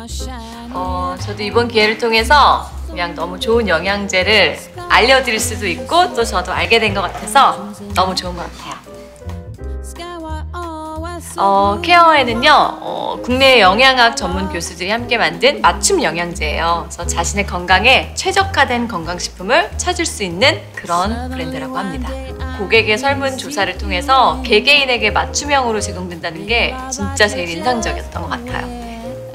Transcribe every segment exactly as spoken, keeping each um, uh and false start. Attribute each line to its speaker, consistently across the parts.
Speaker 1: 어, 저도 이번 기회를 통해서 그냥 너무 좋은 영양제를 알려드릴 수도 있고 또 저도 알게 된 것 같아서 너무 좋은 것 같아요. 어, 케어에는요 어, 국내 영양학 전문 교수들이 함께 만든 맞춤 영양제예요. 그래서 자신의 건강에 최적화된 건강식품을 찾을 수 있는 그런 브랜드라고 합니다. 고객의 설문조사를 통해서 개개인에게 맞춤형으로 제공된다는 게 진짜 제일 인상적이었던 것 같아요.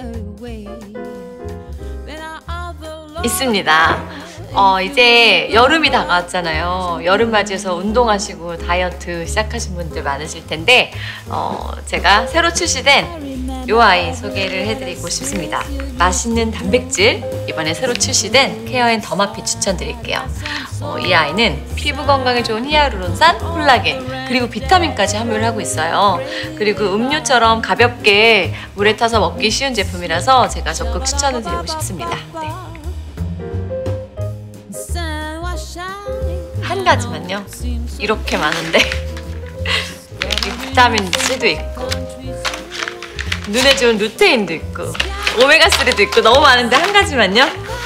Speaker 1: 있습니다. 어, 이제 여름이 다가왔잖아요. 여름 맞이해서 운동하시고 다이어트 시작하신 분들 많으실 텐데 어, 제가 새로 출시된 요 아이 소개를 해드리고 싶습니다. 맛있는 단백질, 이번에 새로 출시된 케어앤 더마피 추천드릴게요. 어, 이 아이는 피부 건강에 좋은 히알루론산, 콜라겐, 그리고 비타민까지 함유를 하고 있어요. 그리고 음료처럼 가볍게 물에 타서 먹기 쉬운 제품이라서 제가 적극 추천을 드리고 싶습니다. 네. 한 가지만요. 이렇게 많은데 여기 비타민 C도 있고 눈에 좋은 루테인도 있고 오메가삼도 있고 너무 많은데 한 가지만요.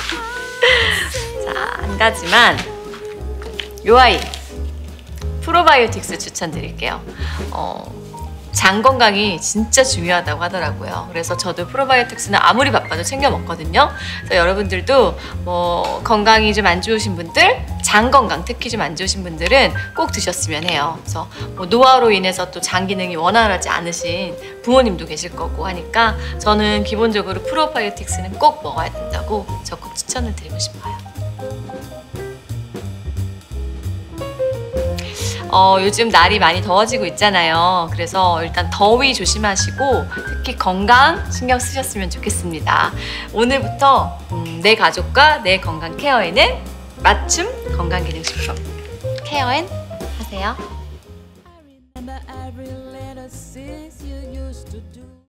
Speaker 1: 자, 한 가지만 요 아이 프로바이오틱스 추천드릴게요. 어, 장 건강이 진짜 중요하다고 하더라고요. 그래서 저도 프로바이오틱스는 아무리 바빠도 챙겨 먹거든요. 그래서 여러분들도 뭐 건강이 좀 안 좋으신 분들, 장 건강 특히 좀 안 좋으신 분들은 꼭 드셨으면 해요. 그래서 뭐 노화로 인해서 또 장 기능이 원활하지 않으신 부모님도 계실 거고 하니까 저는 기본적으로 프로바이오틱스는 꼭 먹어야 된다고 적극 추천을 드리고 싶어요. 어, 요즘 날이 많이 더워지고 있잖아요. 그래서 일단 더위 조심하시고 특히 건강 신경 쓰셨으면 좋겠습니다. 오늘부터 음, 내 가족과 내 건강 케어에는 맞춤 건강기능식품 케어앤 하세요.